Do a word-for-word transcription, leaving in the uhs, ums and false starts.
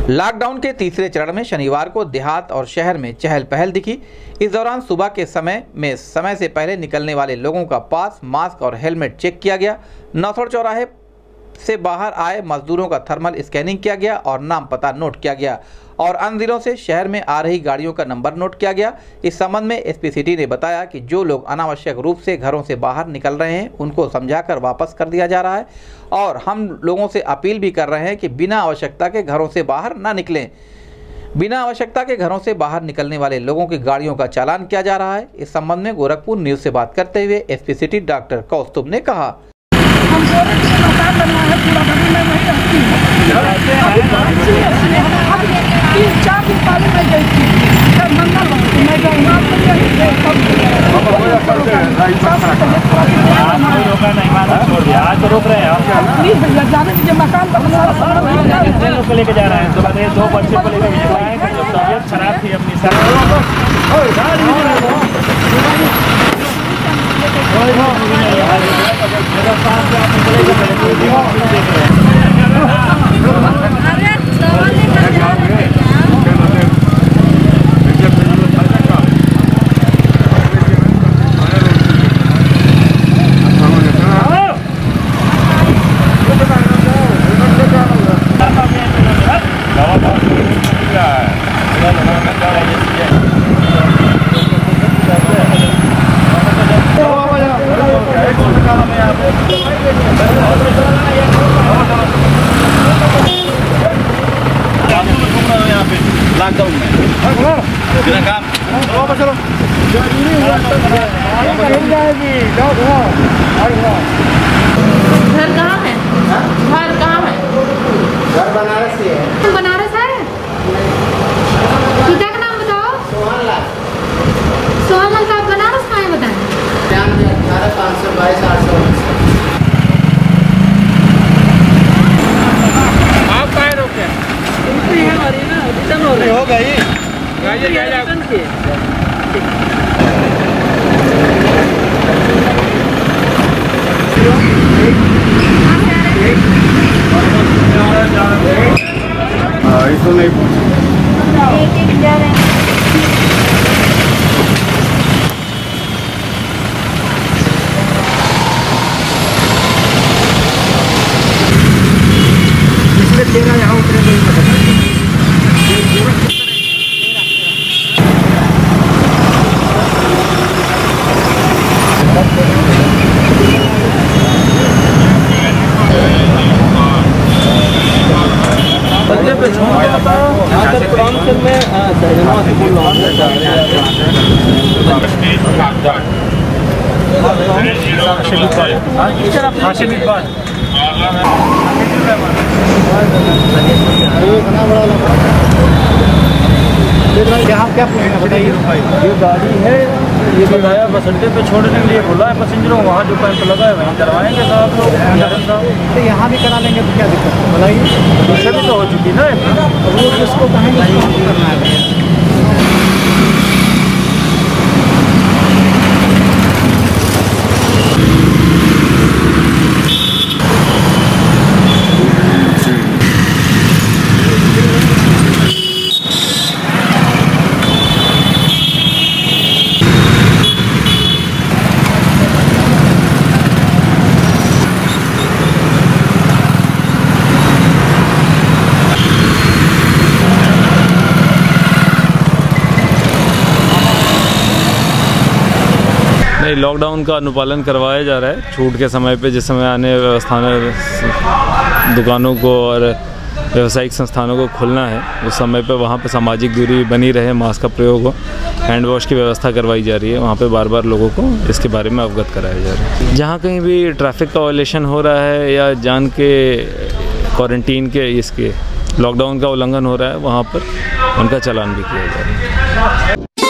Lockdown के तीसरे चरण में शनिवार को देहात और शहर में चहल पहल दिखी। इस दौरान सुबह के समय में समय से पहले निकलने वाले लोगों का पास, मास्क और हेलमेट चेक किया गया। नौथड़ चौराहे से बाहर आए मजदूरों का थर्मल स्कैनिंग किया गया और नाम पता नोट किया गया और अन्य जिलों से शहर में आ रही गाड़ियों का नंबर नोट किया गया। इस संबंध में एसपी सिटी ने बताया कि जो लोग अनावश्यक रूप से घरों से बाहर निकल रहे हैं उनको समझाकर वापस कर दिया जा रहा है और हम लोगों से अपील भी कर रहे हैं कि बिना आवश्यकता के घरों से बाहर ना निकलें। बिना आवश्यकता के घरों से बाहर निकलने वाले लोगों की गाड़ियों का चालान किया जा रहा है। इस संबंध में गोरखपुर न्यूज से बात करते हुए एसपी सिटी डॉक्टर कौस्तुभ ने कहा, हम मकान बनवा है पूरा बनी में वही रहती है। तीन चार दिन पहले मैं गई थी, जब मंगल मैं गई वहाँ पर रोक रहे हैं प्लीज भैया जाने दीजिए। मकान बनवा को लेके जा रहे हैं, तो बाद दो बच्चे को लेकर भिजवाएंगे। जब तबियत खराब थी अपनी सर लॉकडाउन में बिना काम चलो घर कहाँ है? घर कहाँ है? घर बनारस से है। बनारस है? पिता का नाम बताओ। सोहन लाल। सोहन लाल का बनारस कहाँ है बताएं? छियानवे अठारह पाँच सौ बाईस आठ सौ आप काय रोके है हमारी ना रिटर्न हो रही हो गई रिटर्न की इसको नहीं एक एक जा रहे हैं। इसमें तेरह यहाँ उतरे नहीं पता। यहाँ क्या पूछना बताइए। ये गाड़ी है, ये बताया बस अड्डे पे छोड़ने के लिए बोला है पैसेंजरों, वहाँ जो कैंप लगा है वहीं करवाएंगे साहब लोग। तो यहाँ भी करा लेंगे तो क्या दिक्कत है बताइए। पीछे भी तो हो चुकी ना वो किसको कहेंगे करना है। नहीं, लॉकडाउन का अनुपालन करवाया जा रहा है। छूट के समय पे जिस समय आने व्यवस्था दुकानों को और व्यावसायिक संस्थानों को खुलना है उस समय पे वहाँ पे सामाजिक दूरी बनी रहे, मास्क का प्रयोग हो, हैंड वॉश की व्यवस्था करवाई जा रही है। वहाँ पे बार बार लोगों को इसके बारे में अवगत कराया जा रहा है। जहाँ कहीं भी ट्रैफिक का वायलेशन हो रहा है या जान के क्वारंटीन के इसके लॉकडाउन का उल्लंघन हो रहा है वहाँ पर उनका चालान भी किया जा रहा है।